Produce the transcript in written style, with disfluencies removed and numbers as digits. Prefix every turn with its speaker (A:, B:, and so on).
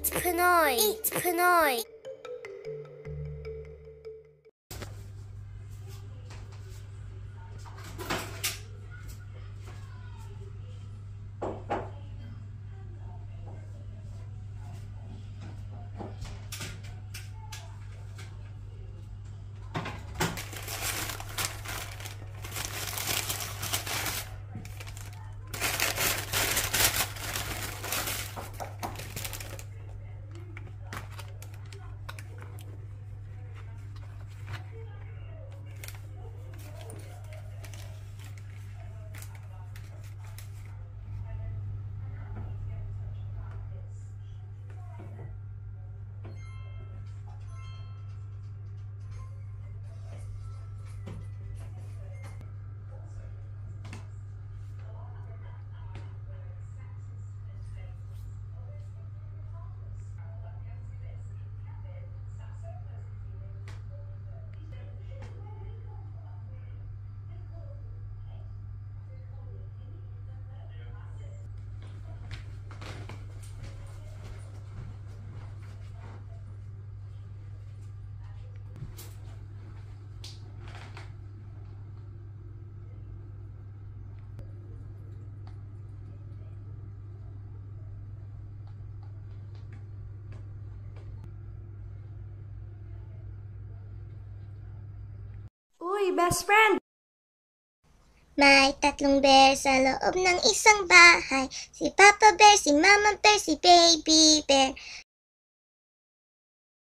A: Eat Pinoy! Eat Pinoy!
B: Uy, best friend!
C: May tatlong bear sa loob ng isang bahay. Si Papa Bear, si Mama Bear, si Baby Bear.